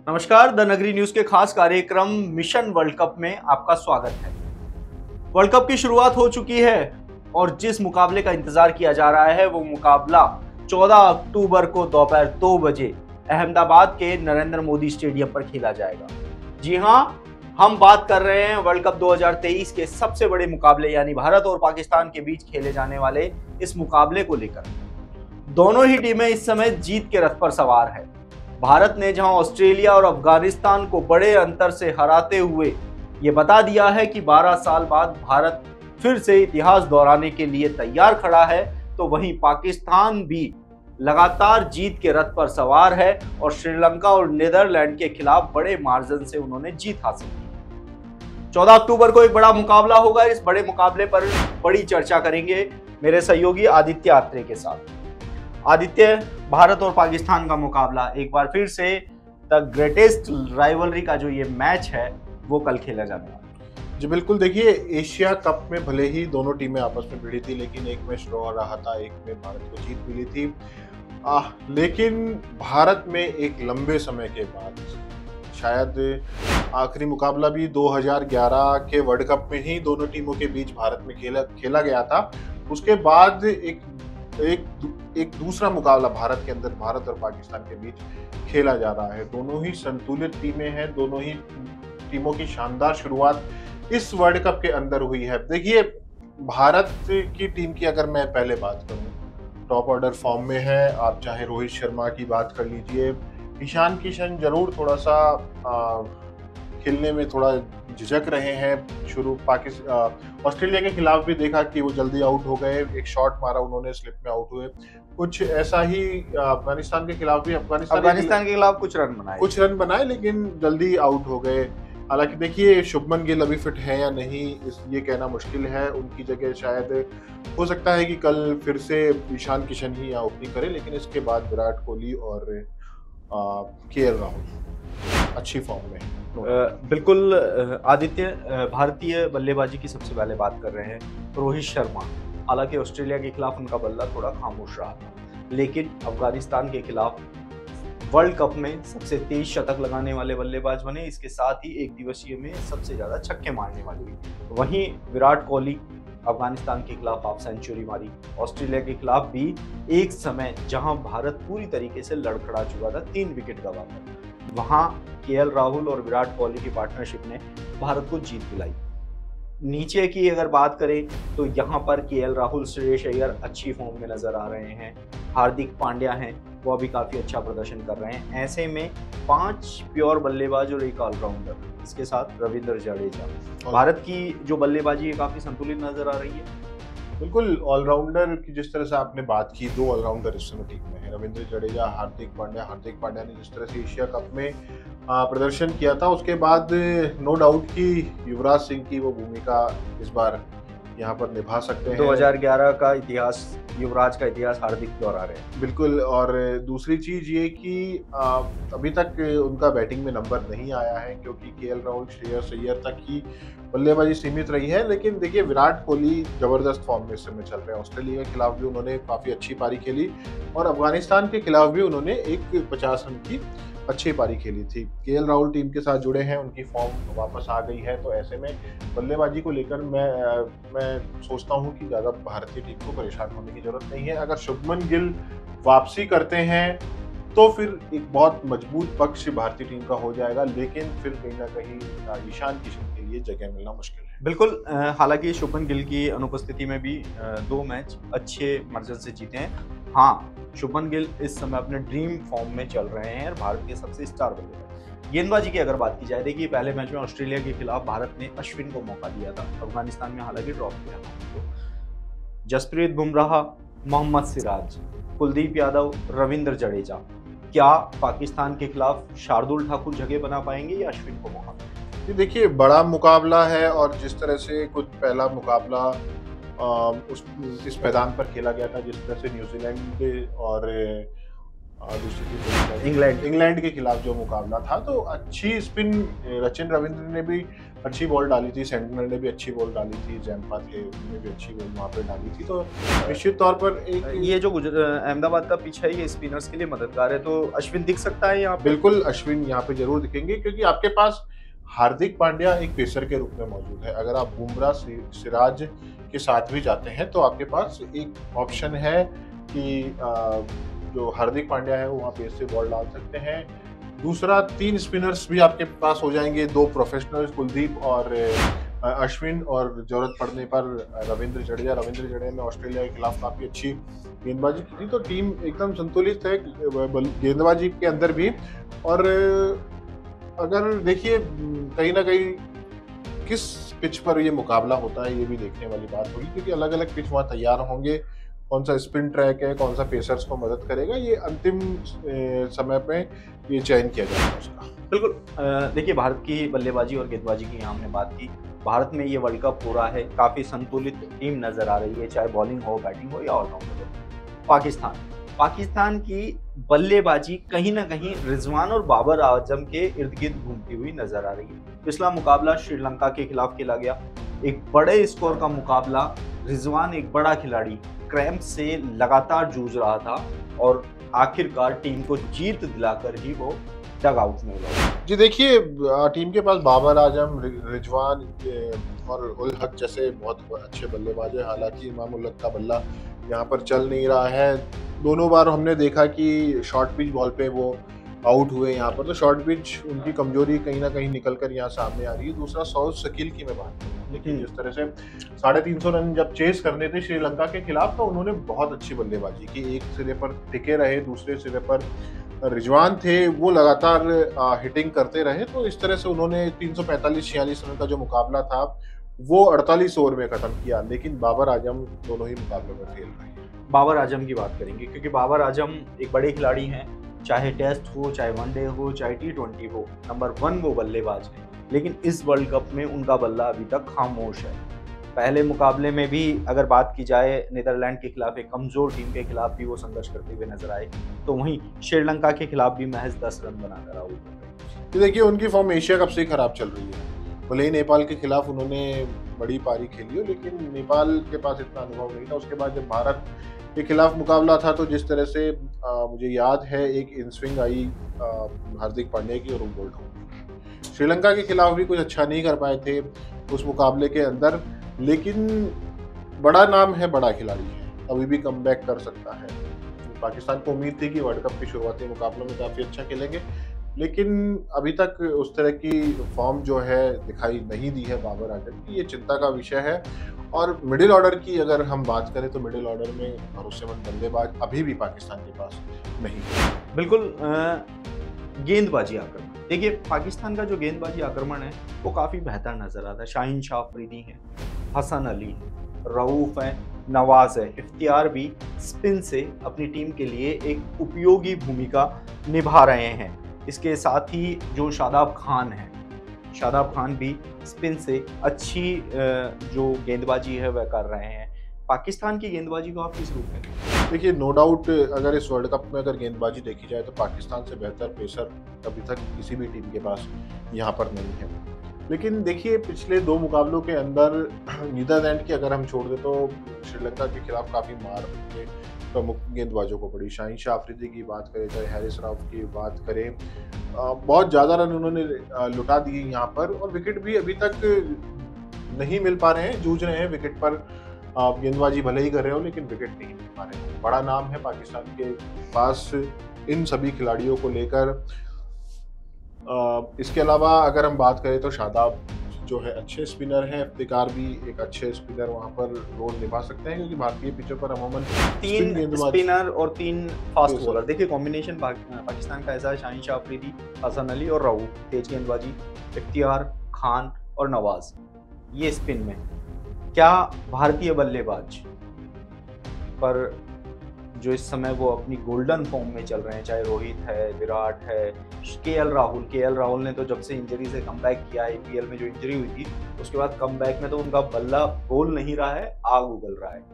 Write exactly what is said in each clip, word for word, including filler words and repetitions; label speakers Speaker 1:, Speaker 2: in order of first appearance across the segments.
Speaker 1: नमस्कार, द नगरी न्यूज के खास कार्यक्रम मिशन वर्ल्ड कप में आपका स्वागत है। वर्ल्ड कप की शुरुआत हो चुकी है और जिस मुकाबले का इंतजार किया जा रहा है वो मुकाबला चौदह अक्टूबर को दोपहर दो बजे अहमदाबाद के नरेंद्र मोदी स्टेडियम पर खेला जाएगा। जी हां, हम बात कर रहे हैं वर्ल्ड कप दो हज़ार तेईस के सबसे बड़े मुकाबले यानी भारत और पाकिस्तान के बीच खेले जाने वाले इस मुकाबले को लेकर। दोनों ही टीमें इस समय जीत के रथ पर सवार है। भारत ने जहां ऑस्ट्रेलिया और अफगानिस्तान को बड़े अंतर से हराते हुए ये बता दिया है कि बारह साल बाद भारत फिर से इतिहास दोहराने के लिए तैयार खड़ा है, तो वहीं पाकिस्तान भी लगातार जीत के रथ पर सवार है और श्रीलंका और नीदरलैंड के खिलाफ बड़े मार्जिन से उन्होंने जीत हासिल की। चौदह अक्टूबर को एक बड़ा मुकाबला होगा। इस बड़े मुकाबले पर बड़ी चर्चा करेंगे मेरे सहयोगी आदित्य आत्रे के साथ। आदित्य, भारत और पाकिस्तान का मुकाबला एक बार फिर से द ग्रेटेस्ट राइवलरी का जो ये मैच है वो कल खेला जाने वाला है।
Speaker 2: जी बिल्कुल, देखिए एशिया कप में भले ही दोनों टीमें आपस में भिड़ी थी, लेकिन एक में ड्रॉ रहा था, एक में भारत को जीत मिली थी। आ, लेकिन भारत में एक लंबे समय के बाद शायद आखिरी मुकाबला भी दो हज़ार ग्यारह के वर्ल्ड कप में ही दोनों टीमों के बीच भारत में खेला खेला गया था। उसके बाद एक एक एक दूसरा मुकाबला भारत के अंदर भारत और पाकिस्तान के बीच खेला जा रहा है। दोनों ही संतुलित टीमें हैं, दोनों ही टीमों की शानदार शुरुआत इस वर्ल्ड कप के अंदर हुई है। देखिए, भारत की टीम की अगर मैं पहले बात करूं, टॉप ऑर्डर फॉर्म में है। आप चाहे रोहित शर्मा की बात कर लीजिए, ईशान किशन जरूर थोड़ा सा आ, खेलने में थोड़ा झिझक रहे हैं। शुरू पाकिस्तान ऑस्ट्रेलिया के खिलाफ भी देखा कि वो जल्दी आउट हो गए, एक शॉट मारा उन्होंने, स्लिप में आउट हुए। कुछ ऐसा ही अफगानिस्तान के खिलाफ भी अफगानिस्तान
Speaker 1: अफगानिस्तान के खिलाफ कुछ रन बनाए
Speaker 2: कुछ रन बनाए लेकिन जल्दी आउट हो गए। हालांकि देखिए, शुभमन गिल अभी फिट है या नहीं इस ये कहना मुश्किल है। उनकी जगह शायद हो सकता है कि कल फिर से ईशान किशन ही यहाँ ओपनिंग करे, लेकिन इसके बाद विराट कोहली और के एल राहुल अच्छी फॉर्म में।
Speaker 1: बिल्कुल आदित्य, भारतीय बल्लेबाजी की सबसे पहले बात कर रहे हैं। रोहित शर्मा, हालांकि ऑस्ट्रेलिया के खिलाफ उनका बल्ला थोड़ा खामोश रहा था, लेकिन अफगानिस्तान के खिलाफ वर्ल्ड कप में सबसे तेज शतक लगाने वाले बल्लेबाज बने। इसके साथ ही एक दिवसीय में सबसे ज्यादा छक्के मारने वाले। वहीं विराट कोहली अफगानिस्तान के खिलाफ हाफ सेंचुरी मारी। ऑस्ट्रेलिया के खिलाफ भी एक समय जहां भारत पूरी तरीके से लड़खड़ा चुका था, तीन विकेट गंवा था, वहां के एल राहुल और विराट कोहली की पार्टनरशिप ने भारत को जीत दिलाई। नीचे की अगर बात करें तो यहाँ पर के एल राहुल, श्रेयस अय्यर अच्छी फॉर्म में नजर आ रहे हैं। हार्दिक पांड्या हैं, वो भी काफी अच्छा प्रदर्शन कर रहे हैं। ऐसे में पांच प्योर बल्लेबाज और एक ऑलराउंडर, इसके साथ रविंद्र जडेजा। भारत की जो बल्लेबाजी है काफी संतुलित नजर आ रही है।
Speaker 2: बिल्कुल, ऑलराउंडर की जिस तरह से आपने बात की, दो ऑलराउंडर इस समय टीम में है, रविंद्र जडेजा, हार्दिक पांड्या। हार्दिक पांड्या ने जिस तरह से एशिया कप में प्रदर्शन किया था, उसके बाद नो डाउट कि युवराज सिंह की वो भूमिका इस बार यहाँ पर निभा सकते हैं।
Speaker 1: दो हज़ार ग्यारह का इतिहास, युवराज का इतिहास हार्दिक दोहरा रहे हैं।
Speaker 2: बिल्कुल, और दूसरी चीज ये कि अभी तक उनका बैटिंग में नंबर नहीं आया है, क्योंकि के एल राहुल, श्रेयस अय्यर तक ही बल्लेबाजी सीमित रही है। लेकिन देखिए, विराट कोहली जबरदस्त फॉर्म में इस समय चल रहे हैं। ऑस्ट्रेलिया के खिलाफ भी उन्होंने काफी अच्छी पारी खेली और अफगानिस्तान के खिलाफ भी उन्होंने एक पचास रन की अच्छी पारी खेली थी। के एल राहुल टीम के साथ जुड़े हैं, उनकी फॉर्म वापस आ गई है, तो ऐसे में बल्लेबाजी को लेकर मैं मैं सोचता हूं कि ज़्यादा भारतीय टीम को परेशान होने की जरूरत नहीं है। अगर शुभमन गिल वापसी करते हैं तो फिर एक बहुत मजबूत पक्ष भारतीय टीम का हो जाएगा, लेकिन फिर कहीं ना कहीं ईशान किशन के लिए जगह मिलना मुश्किल है।
Speaker 1: बिल्कुल, हालांकि शुभमन गिल की अनुपस्थिति में भी दो मैच अच्छे मार्जिन से जीते हैं। हाँ, शुभमन गिल इस समय अपने ड्रीम फॉर्म में चल रहे हैं और भारत के सबसे स्टार बल्लेबाज। गेंदबाजी की अगर बात की जाए, देखिए पहले मैच में ऑस्ट्रेलिया के खिलाफ भारत ने अश्विन को मौका दिया था, अफगानिस्तान में हालांकि ड्रॉप किया था। जसप्रीत बुमराह, मोहम्मद सिराज, कुलदीप यादव, रविंद्र जडेजा, क्या पाकिस्तान के खिलाफ शार्दुल ठाकुर जगह बना पाएंगे या अश्विन को मौका?
Speaker 2: देखिए, बड़ा मुकाबला है और जिस तरह से कुछ पहला मुकाबला आ, उस इस मैदान पर खेला गया था, जिस तरह से न्यूजीलैंड और और दूसरी टीम
Speaker 1: इंग्लैंड
Speaker 2: इंग्लैंड के खिलाफ जो मुकाबला था, तो अच्छी स्पिन सचिन रविंद्र ने भी अच्छी बॉल डाली थी, सेंटिनल ने भी अच्छी बॉल डाली थी, जैम्पा थे उन्होंने भी अच्छी बॉल वहाँ पे डाली थी। तो निश्चित तौर पर एक
Speaker 1: ये जो गुजर अहमदाबाद का पिच है ये स्पिनर्स के लिए मददगार है, तो अश्विन दिख सकता है यहाँ पे?
Speaker 2: बिल्कुल अश्विन यहाँ पे जरूर दिखेंगे, क्योंकि आपके पास हार्दिक पांड्या एक पेसर के रूप में मौजूद है। अगर आप बुमराह सिराज के साथ भी जाते हैं तो आपके पास एक ऑप्शन है कि जो हार्दिक पांड्या है वो वहाँ पेस से बॉल डाल सकते हैं। दूसरा, तीन स्पिनर्स भी आपके पास हो जाएंगे, दो प्रोफेशनल्स कुलदीप और अश्विन, और जरूरत पड़ने पर रविंद्र जडेजा। रविंद्र जडेजा ने ऑस्ट्रेलिया के खिलाफ काफी अच्छी गेंदबाजी की थी, तो टीम एकदम संतुलित है गेंदबाजी के अंदर भी। और अगर देखिए कहीं ना कहीं किस पिच पर ये मुकाबला होता है ये भी देखने वाली बात होगी, क्योंकि अलग अलग पिच वहाँ तैयार होंगे, कौन सा स्पिन ट्रैक है, कौन सा पेसर्स को मदद करेगा, ये अंतिम समय पे ये चयन किया जाएगा उसका।
Speaker 1: बिल्कुल। देखिए, भारत की बल्लेबाजी और गेंदबाजी की हमने बात की। भारत में ये वर्ल्ड कप हो रहा है, काफी संतुलित टीम नजर आ रही है, चाहे बॉलिंग हो, बैटिंग हो या ऑलराउंडर हो। पाकिस्तान पाकिस्तान की बल्लेबाजी कहीं ना कहीं रिजवान और बाबर आजम के इर्द गिर्द घूमती हुई नजर आ रही है। पिछला मुकाबला श्रीलंका के खिलाफ खेला गया, एक बड़े स्कोर का मुकाबला। रिजवान एक बड़ा खिलाड़ी क्रैम्प से लगातार जूझ रहा था और आखिरकार टीम को जीत दिलाकर ही वो डग आउट में हुआ।
Speaker 2: जी देखिए, टीम के पास बाबर आजम, रिजवान और उल हक जैसे बहुत अच्छे बल्लेबाज हैं। हालांकि इमाम उल हक का बल्ला यहाँ पर चल नहीं रहा है। दोनों बार हमने देखा कि शॉर्ट पिच बॉल पे वो आउट हुए यहाँ पर, तो शॉर्ट पिच उनकी कमजोरी कहीं ना कहीं निकल कर यहाँ सामने आ रही है। दूसरा, सौद शकील की मैं बात करूँ, लेकिन जिस तरह से साढ़े तीन सौ रन जब चेस करने थे श्रीलंका के खिलाफ, तो उन्होंने बहुत अच्छी बल्लेबाजी की। एक सिरे पर टिके रहे, दूसरे सिरे पर रिजवान थे, वो लगातार हिटिंग करते रहे। तो इस तरह से उन्होंने तीन सौ पैंतालीस छियालीस रन का जो मुकाबला था वो अड़तालीस ओवर में खत्म किया। लेकिन बाबर आजम दोनों ही मुकाबलों में फेल रहे।
Speaker 1: बाबर आजम की बात करेंगे, क्योंकि बाबर आजम एक बड़े खिलाड़ी हैं, चाहे टेस्ट हो, चाहे वनडे हो, चाहे टी ट्वेंटी हो, नंबर वन वो बल्लेबाज हैं। लेकिन इस वर्ल्ड कप में उनका बल्ला अभी तक खामोश है। पहले मुकाबले में भी अगर बात की जाए, नीदरलैंड के खिलाफ एक कमजोर टीम के खिलाफ भी वो संघर्ष करते हुए नजर आए, तो वहीं श्रीलंका के खिलाफ भी महज दस रन बनाकर आउट हो गए।
Speaker 2: तो देखिए, उनकी फॉर्म एशिया कप से ही खराब चल रही है। भले ही नेपाल के खिलाफ उन्होंने बड़ी पारी खेली हो, लेकिन नेपाल के पास इतना अनुभव नहीं था। उसके बाद जब भारत के खिलाफ मुकाबला था, तो जिस तरह से आ, मुझे याद है एक इन स्विंग आई हार्दिक पांड्या की और वो बोल्ड हो गई। श्रीलंका के खिलाफ भी कुछ अच्छा नहीं कर पाए थे उस मुकाबले के अंदर, लेकिन बड़ा नाम है, बड़ा खिलाड़ी है, अभी भी कमबैक कर सकता है। पाकिस्तान को उम्मीद थी कि वर्ल्ड कप की शुरुआती मुकाबलों में काफ़ी अच्छा खेलेंगे, लेकिन अभी तक उस तरह की फॉर्म जो है दिखाई नहीं दी है बाबर आजम की। ये चिंता का विषय है। और मिडिल ऑर्डर की अगर हम बात करें तो मिडिल ऑर्डर में भरोसेमंद बल्लेबाज अभी भी पाकिस्तान के पास नहीं है।
Speaker 1: बिल्कुल। गेंदबाजी आक्रमण, देखिए पाकिस्तान का जो गेंदबाजी आक्रमण है वो काफ़ी बेहतर नजर आता है। शाहीन शाह अफरीदी हैं, हसन अली, रऊफ है, नवाज है, इफ्तियार भी स्पिन से अपनी टीम के लिए एक उपयोगी भूमिका निभा रहे हैं। इसके साथ ही जो शादाब खान है, शादाब खान भी स्पिन से अच्छी जो गेंदबाजी है वह कर रहे हैं। पाकिस्तान की गेंदबाजी को आप किस रूप में?
Speaker 2: देखिए, नो डाउट अगर इस वर्ल्ड कप में अगर गेंदबाजी देखी जाए तो पाकिस्तान से बेहतर पेसर अभी तक किसी भी टीम के पास यहाँ पर नहीं है। लेकिन देखिए, पिछले दो मुकाबलों के अंदर नीदरलैंड की अगर हम छोड़ दें तो श्रीलंका के खिलाफ काफ़ी मार प्रमुख गेंदबाजों को पड़ी। शाहीन शाह अफरीदी की बात करें, चाहे हैरिस राउफ की बात करें, बहुत ज़्यादा रन उन्होंने लुटा दिए यहाँ पर, और विकेट भी अभी तक नहीं मिल पा रहे हैं, जूझ रहे हैं विकेट पर। गेंदबाजी भले ही कर रहे हो लेकिन विकेट नहीं मिल पा रहे हैं। बड़ा नाम है पाकिस्तान के पास इन सभी खिलाड़ियों को लेकर। इसके अलावा अगर हम बात करें तो शादाब जो है अच्छे स्पिनर हैं, इफ्तिकार भी एक अच्छे स्पिनर वहां पर रोल निभा सकते हैं, क्योंकि भारतीय पिचों पर अमूमन
Speaker 1: तीन स्पिनर और तीन फास्ट बॉलर। देखिए, कॉम्बिनेशन पाकिस्तान का ऐसा है, शाहीन शाह अफरीदी, हसन अली और रऊफ तेज गेंदबाजी, इफ्तियार, खान और नवाज, ये स्पिन में। क्या भारतीय बल्लेबाज पर जो इस समय वो अपनी गोल्डन फॉर्म में चल रहे हैं, चाहे रोहित है, विराट है, केएल राहुल केएल राहुल ने तो जब से इंजरी से कमबैक किया, आईपीएल में जो इंजरी हुई थी उसके बाद कमबैक में तो उनका बल्ला बोल नहीं रहा है, आग उगल रहा है।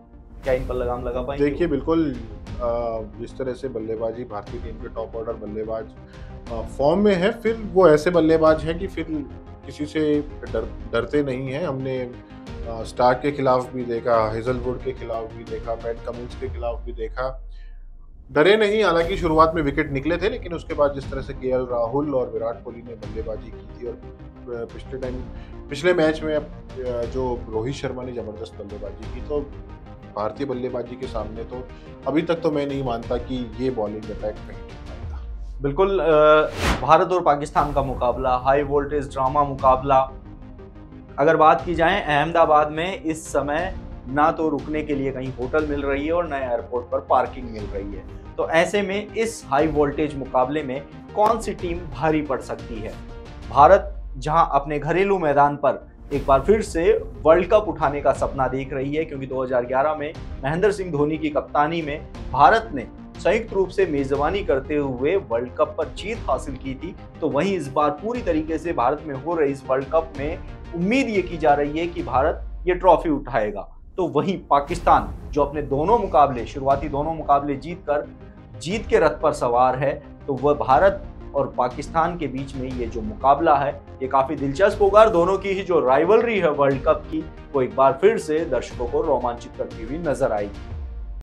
Speaker 1: क्या इन पर लगाम लगा पाएंगे?
Speaker 2: देखिए बिल्कुल, जिस तरह से बल्लेबाजी भारतीय टीम के टॉप ऑर्डर बल्लेबाज फॉर्म में है, फिर वो ऐसे बल्लेबाज हैं कि फिर किसी से डर डरते नहीं हैं। हमने स्टार्क के खिलाफ भी देखा, हेजलवुड के खिलाफ भी देखा, पैट कमिंस के खिलाफ भी देखा, डरे नहीं। हालांकि शुरुआत में विकेट निकले थे, लेकिन उसके बाद जिस तरह से केएल राहुल और विराट कोहली ने बल्लेबाजी की थी, और पिछले टाइम पिछले मैच में जो रोहित शर्मा ने जबरदस्त बल्लेबाजी की, तो भारतीय बल्लेबाजी के सामने तो अभी तक तो मैं नहीं मानता कि ये बॉलिंग अटैक कहीं टिक पाएगा।
Speaker 1: बिल्कुल, भारत और पाकिस्तान का मुकाबला, हाई वोल्टेज ड्रामा मुकाबला। अगर बात की जाए, अहमदाबाद में इस समय ना तो रुकने के लिए कहीं होटल मिल रही है और ना एयरपोर्ट पर पार्किंग मिल रही है। तो ऐसे में इस हाई वोल्टेज मुकाबले में कौन सी टीम भारी पड़ सकती है? भारत जहां अपने घरेलू मैदान पर एक बार फिर से वर्ल्ड कप उठाने का सपना देख रही है, क्योंकि दो हज़ार ग्यारह में महेंद्र सिंह धोनी की कप्तानी में भारत ने संयुक्त रूप से मेजबानी करते हुए वर्ल्ड कप पर जीत हासिल की थी। तो वहीं इस बार पूरी तरीके से भारत में हो रही इस वर्ल्ड कप में उम्मीद ये की जा रही है कि भारत ये ट्रॉफी उठाएगा। तो वहीं पाकिस्तान, जो अपने दोनों मुकाबले, शुरुआती दोनों मुकाबले जीतकर जीत के रथ पर सवार है, तो वह भारत और पाकिस्तान के बीच में ये जो मुकाबला है ये काफी दिलचस्प होगा। दोनों की ही जो राइवलरी है वर्ल्ड कप की, वो एक बार फिर से दर्शकों को रोमांचित करती हुई नजर आएगी।